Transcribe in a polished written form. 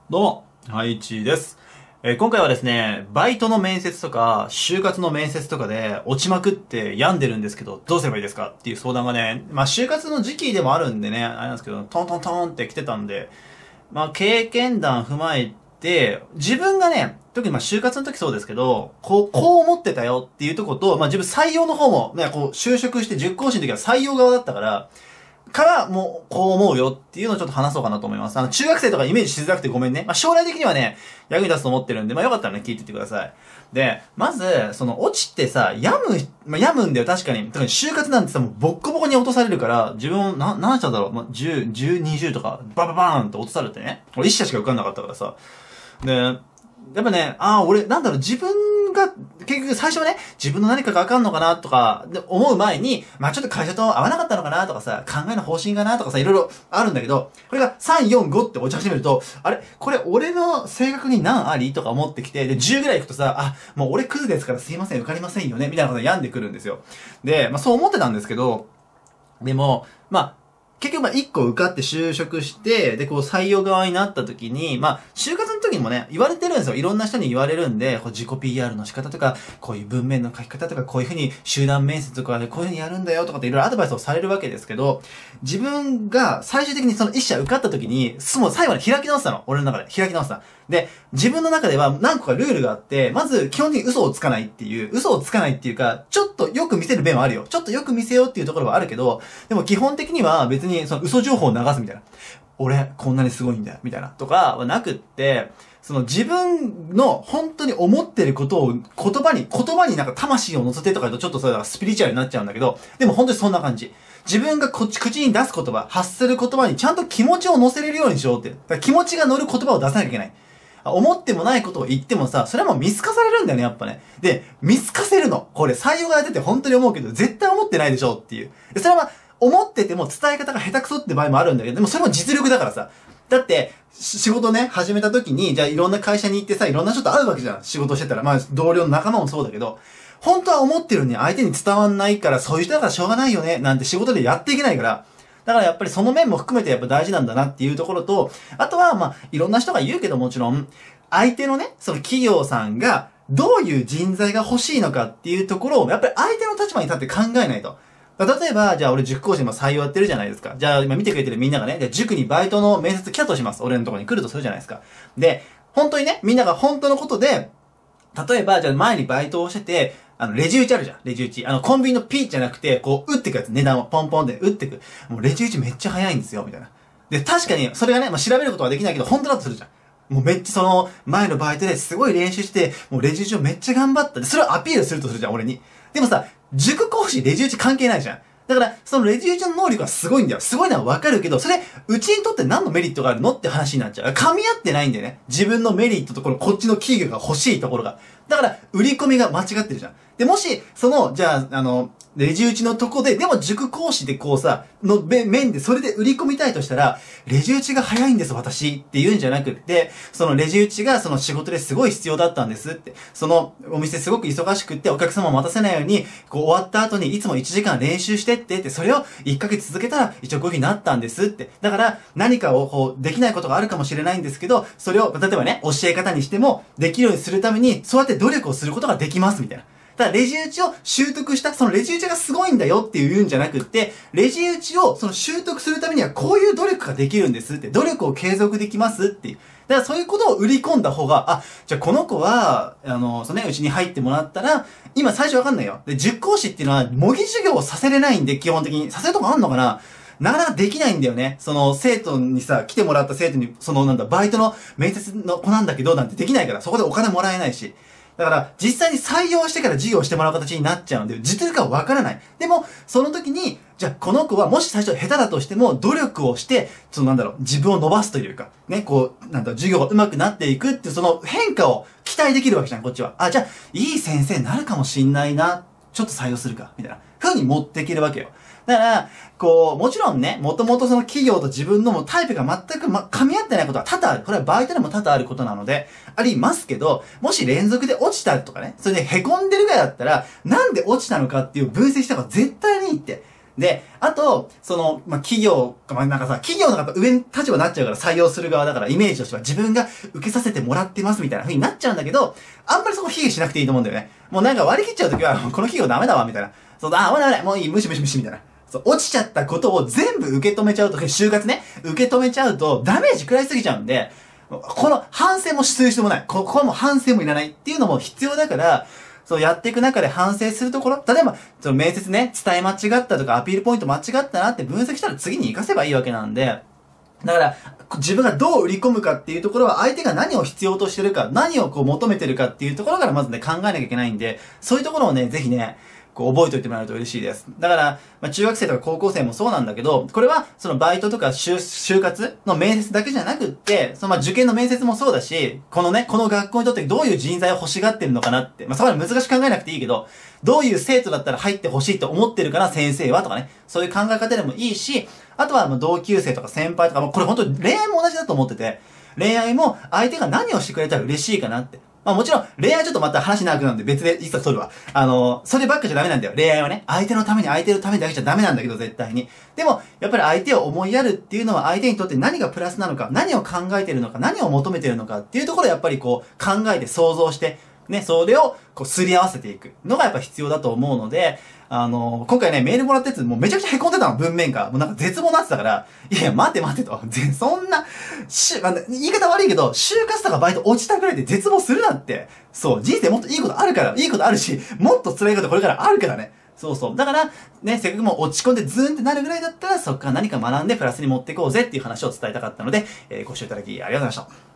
どうも、ハイチです。今回はですね、バイトの面接とか、就活の面接とかで落ちまくって病んでるんですけど、どうすればいいですかっていう相談がね、就活の時期でもあるんでね、あれなんですけど、トントントンって来てたんで、経験談踏まえて、自分がね、特に就活の時そうですけど、こう思ってたよっていうとこと、自分採用の方もね、就職して塾講師の時は採用側だったから、もう、こう思うよっていうのをちょっと話そうかなと思います。中学生とかイメージしづらくてごめんね。将来的にはね、役に立つと思ってるんで、よかったらね、聞いてってください。で、まず、落ちてさ、病むんだよ、確かに。特に就活なんてさ、もうボッコボコに落とされるから、自分、何したんだろう、10、20とか、バババーンって落とされてね。俺1社しか受かんなかったからさ。で、やっぱね、俺、自分が、結局最初はね、自分の何かがわかんのかなとか、で、思う前に、ちょっと会社と合わなかったのかなとかさ、考えの方針かなとかさ、いろいろあるんだけど、これが3、4、5って落ち始めると、あれこれ俺の性格に何ありとか思ってきて、で、10ぐらい行くとさ、もう俺クズですからすいません、受かりませんよね、みたいなことが病んでくるんですよ。で、そう思ってたんですけど、でも、結局1個受かって就職して、で、採用側になった時に、就活の時にもね、言われてるんですよ。いろんな人に言われるんで、自己 PR の仕方とか、こういう文面の書き方とか、こういうふうに集団面接とかでこういうふうにやるんだよとかっていろいろアドバイスをされるわけですけど、自分が最終的にその1社受かった時に、もう最後まで開き直ってたの。俺の中で開き直ってた。で、自分の中では何個かルールがあって、まず基本的に嘘をつかないっていうか、ちょっとよく見せる面はあるよ。ちょっとよく見せようっていうところはあるけど、でも基本的には別にその嘘情報を流すみたいな。俺、こんなにすごいんだよ、みたいな。とかはなくって、自分の本当に思ってることを言葉になんか魂を乗せてとか言うとちょっとそれはスピリチュアルになっちゃうんだけど、でも本当にそんな感じ。自分が口に出す言葉、発する言葉にちゃんと気持ちを乗せれるようにしようって。だから気持ちが乗る言葉を出さなきゃいけない。思ってもないことを言ってもさ、それはもう見透かされるんだよね、やっぱね。で、見透かせるの。これ採用がやってて本当に思うけど、絶対思ってないでしょっていう。で、それは思ってても伝え方が下手くそって場合もあるんだけど、でもそれも実力だからさ。だって、仕事ね、始めた時に、じゃあいろんな会社に行ってさ、いろんな人と会うわけじゃん。仕事してたら。同僚の仲間もそうだけど、本当は思ってるのに相手に伝わんないから、そういう人だからしょうがないよね、なんて仕事でやっていけないから、だからやっぱりその面も含めてやっぱ大事なんだなっていうところと、あとはいろんな人が言うけどもちろん、相手のね、その企業さんがどういう人材が欲しいのかっていうところを、やっぱり相手の立場に立って考えないと。例えば、じゃあ俺塾講師今採用やってるじゃないですか。じゃあ今見てくれてるみんながね、じゃあ塾にバイトの面接来たとします。俺のところに来るとするじゃないですか。で、本当にね、みんなが本当のことで、例えば、じゃあ前にバイトをしてて、レジ打ちあるじゃん、レジ打ち。コンビニのピーじゃなくて、打ってくやつ、値段をポンポンで打ってく。もうレジ打ちめっちゃ早いんですよ、みたいな。で、確かに、それがね、調べることはできないけど、本当だとするじゃん。もうめっちゃ前のバイトですごい練習して、もうレジ打ちをめっちゃ頑張った。で、それをアピールするとするじゃん、俺に。でもさ、塾講師レジ打ち関係ないじゃん。だから、そのレジ打ちの能力はすごいんだよ。すごいのはわかるけど、それ、うちにとって何のメリットがあるのって話になっちゃう。噛み合ってないんだよね。自分のメリットとこっちの企業が欲しいところが。だから、売り込みが間違ってるじゃん。で、もし、じゃあ、レジ打ちのとこで、でも塾講師で面でそれで売り込みたいとしたら、レジ打ちが早いんです私って言うんじゃなくって、そのレジ打ちがその仕事ですごい必要だったんですって。そのお店すごく忙しくってお客様を待たせないように、終わった後にいつも1時間練習してって、それを1ヶ月続けたら一応こういう風になったんですって。だから何かをできないことがあるかもしれないんですけど、それを例えばね、教え方にしてもできるようにするために、そうやって努力をすることができますみたいな。だからレジ打ちを習得した、そのレジ打ちがすごいんだよっていうんじゃなくって、レジ打ちを習得するためにはこういう努力ができるんですって、努力を継続できますっていう。だからそういうことを売り込んだ方が、じゃあこの子は、うちに入ってもらったら、今最初わかんないよ。で、塾講師っていうのは模擬授業をさせれないんで、基本的に。させるとこあんのかな？なかなかできないんだよね。生徒にさ、来てもらった生徒に、バイトの面接の子なんだけど、なんてできないから、そこでお金もらえないし。だから、実際に採用してから授業をしてもらう形になっちゃうんで、実力がわからない。でも、その時に、じゃあ、この子はもし最初下手だとしても、努力をして、自分を伸ばすというか、ね、授業が上手くなっていくっていう、その変化を期待できるわけじゃん、こっちは。じゃあ、いい先生になるかもしんないな、ちょっと採用するか、みたいな。風に持っていけるわけよ。だから、もちろんね、もともとその企業と自分のタイプが全く噛み合ってないことは多々ある。これはバイトでも多々あることなので、ありますけど、もし連続で落ちたとかね、それで凹んでるぐらいだったら、なんで落ちたのかっていう分析した方が絶対にいいって。 で、あと、企業、なんかさ、企業のやっぱ上の立場になっちゃうから採用する側だからイメージとしては自分が受けさせてもらってますみたいな風になっちゃうんだけど、あんまりそこ卑下しなくていいと思うんだよね。もうなんか割り切っちゃうときは、この企業ダメだわ、みたいな。そう、ダメ、もういい、無視みたいな。そう、落ちちゃったことを全部受け止めちゃうと、就活ね、受け止めちゃうとダメージ食らいすぎちゃうんで、この反省もする必要もない。ここはもう反省もいらないっていうのも必要だから、そうやっていく中で反省するところ、例えば、その面接ね、伝え間違ったとかアピールポイント間違ったなって分析したら次に活かせばいいわけなんで、だから、自分がどう売り込むかっていうところは相手が何を必要としてるか、何を求めてるかっていうところからまずね、考えなきゃいけないんで、そういうところをね、ぜひね、覚えておいてもらえると嬉しいです。だから、中学生とか高校生もそうなんだけど、これは、バイトとか就活の面接だけじゃなくって、受験の面接もそうだし、この学校にとってどういう人材を欲しがってるのかなって、そこまで難しく考えなくていいけど、どういう生徒だったら入って欲しいと思ってるかな、先生はとかね、そういう考え方でもいいし、あとは同級生とか先輩とか、これ本当に恋愛も同じだと思ってて、恋愛も相手が何をしてくれたら嬉しいかなって。もちろん、恋愛ちょっとまた話長くなるんで別で一冊取るわ。そればっかじゃダメなんだよ。恋愛はね。相手のためにだけじゃダメなんだけど、絶対に。でも、やっぱり相手を思いやるっていうのは相手にとって何がプラスなのか、何を考えてるのか、何を求めてるのかっていうところをやっぱり考えて想像して、ね、それをすり合わせていくのがやっぱ必要だと思うので、今回ね、メールもらったやつもうめちゃくちゃ凹んでたの、文面が。もうなんか絶望になってたから、いや、待てと。そんな、言い方悪いけど、就活とかバイト落ちたぐらいで絶望するなって。そう、人生もっといいことあるから、いいことあるし、もっと辛いことこれからあるからね。そう。だから、ね、せっかくもう落ち込んでズーンってなるぐらいだったら、そっから何か学んでプラスに持っていこうぜっていう話を伝えたかったので、ご視聴いただきありがとうございました。